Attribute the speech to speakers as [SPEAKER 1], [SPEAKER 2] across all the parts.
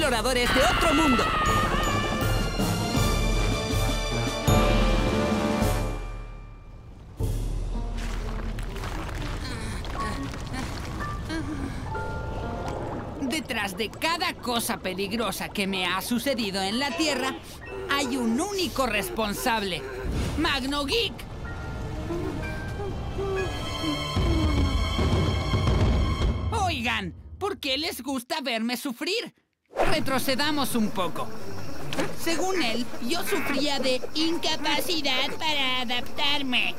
[SPEAKER 1] exploradores de otro mundo. Detrás de cada cosa peligrosa que me ha sucedido en la Tierra, hay un único responsable: MagnoGeek. Oigan, ¿por qué les gusta verme sufrir? Retrocedamos un poco. Según él, yo sufría de incapacidad para adaptarme.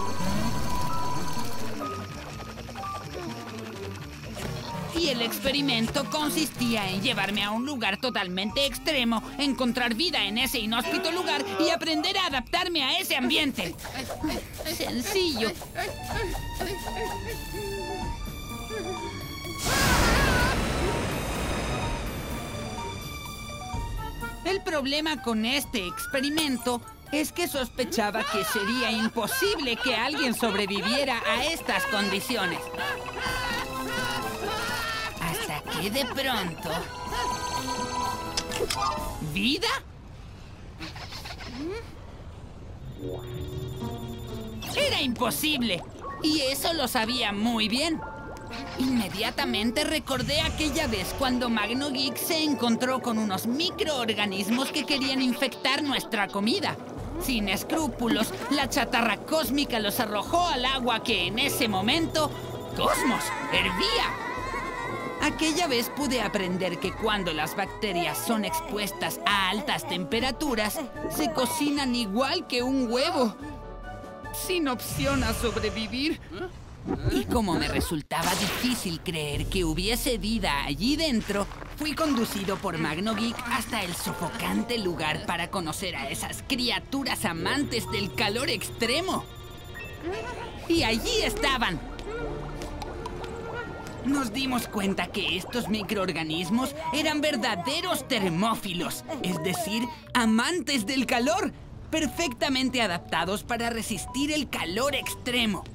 [SPEAKER 1] Y el experimento consistía en llevarme a un lugar totalmente extremo, encontrar vida en ese inhóspito lugar y aprender a adaptarme a ese ambiente. Sencillo. El problema con este experimento es que sospechaba que sería imposible que alguien sobreviviera a estas condiciones. Hasta que de pronto... ¿vida? Era imposible. Y eso lo sabía muy bien. Inmediatamente recordé aquella vez cuando MagnoGeek se encontró con unos microorganismos que querían infectar nuestra comida. Sin escrúpulos, la chatarra cósmica los arrojó al agua que en ese momento, Cosmos, hervía. Aquella vez pude aprender que cuando las bacterias son expuestas a altas temperaturas, se cocinan igual que un huevo, sin opción a sobrevivir. Y como me resultaba difícil creer que hubiese vida allí dentro, fui conducido por MagnoGeek hasta el sofocante lugar para conocer a esas criaturas amantes del calor extremo. Y allí estaban. Nos dimos cuenta que estos microorganismos eran verdaderos termófilos, es decir, amantes del calor, perfectamente adaptados para resistir el calor extremo.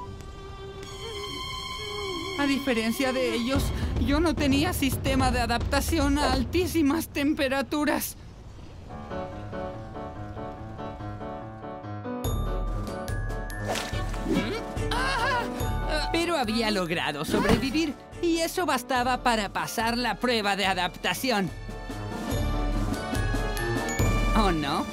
[SPEAKER 1] A diferencia de ellos, yo no tenía sistema de adaptación a altísimas temperaturas. Pero había logrado sobrevivir, y eso bastaba para pasar la prueba de adaptación. ¿Oh, no?